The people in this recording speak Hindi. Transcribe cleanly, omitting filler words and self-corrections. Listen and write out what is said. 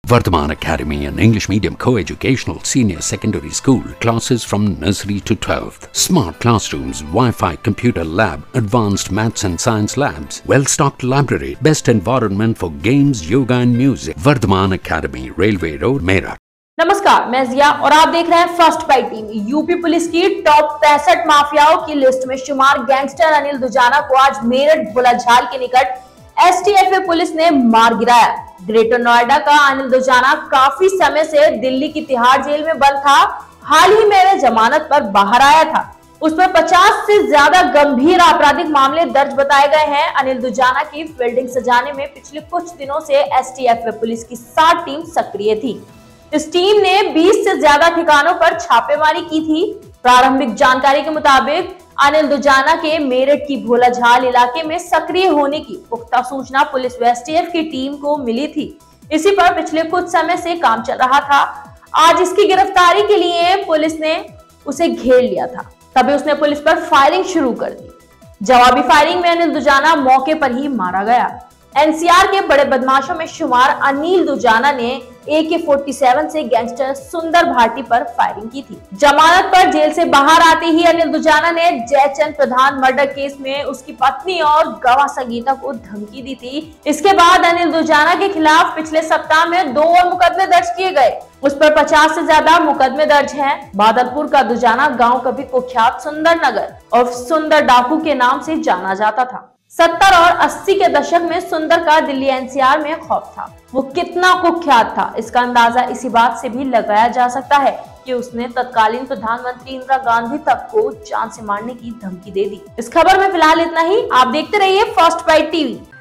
Vardhaman Academy, an English medium co-educational senior secondary school, classes from nursery to 12th. Smart classrooms, Wi-Fi computer lab, advanced maths and science labs, well-stocked library, best environment for games, yoga and music. Vardhaman Academy, Railway Road, Meerut. नमस्कार, मैं जिया और आप देख रहे हैं First Bite TV. UP police की टॉप 65 माफियाओं की लिस्ट में शुमार गैंगस्टर अनिल दुजाना को आज मेरठ बुलाझाल के निकट एसटीएफ पुलिस ने मार गिराया। ग्रेटर नोएडा का अनिल दुजाना काफी समय से दिल्ली की तिहाड़ जेल में बंद था। हाल ही में वह जमानत पर बाहर आया था। उस पर 50 से ज्यादा गंभीर आपराधिक मामले दर्ज बताए गए हैं। अनिल दुजाना की फील्डिंग सजाने में पिछले कुछ दिनों से एसटीएफ पुलिस की 7 टीम सक्रिय थी। इस टीम ने 20 से ज्यादा ठिकानों पर छापेमारी की थी। प्रारंभिक जानकारी के मुताबिक अनिल दुजाना के मेरठ की भोलाझाल इलाके में सक्रिय होने की पुख्ता सूचना पुलिस व एसटीएफ की टीम को मिली थी। इसी पर पिछले कुछ समय से काम चल रहा था। आज इसकी गिरफ्तारी के लिए पुलिस ने उसे घेर लिया था। तभी उसने पुलिस पर फायरिंग शुरू कर दी। जवाबी फायरिंग में अनिल दुजाना मौके पर ही मारा गया। एनसीआर के बड़े बदमाशों में शुमार अनिल दुजाना ने AK-47 से गैंगस्टर सुंदर भाटी पर फायरिंग की थी। जमानत पर जेल से बाहर आते ही अनिल दुजाना ने जयचंद प्रधान मर्डर केस में उसकी पत्नी और गवाह संगीता को धमकी दी थी। इसके बाद अनिल दुजाना के खिलाफ पिछले सप्ताह में 2 और मुकदमे दर्ज किए गए। उस पर 50 से ज्यादा मुकदमे दर्ज हैं। बादलपुर का दुजाना गांव कभी कुख्यात सुंदर नगर और सुंदर डाकू के नाम से जाना जाता था। 70 और 80 के दशक में सुंदर का दिल्ली एनसीआर में खौफ था। वो कितना कुख्यात था, इसका अंदाजा इसी बात से भी लगाया जा सकता है कि उसने तत्कालीन प्रधानमंत्री इंदिरा गांधी तक को जान से मारने की धमकी दे दी। इस खबर में फिलहाल इतना ही। आप देखते रहिए फर्स्ट बाइट टीवी।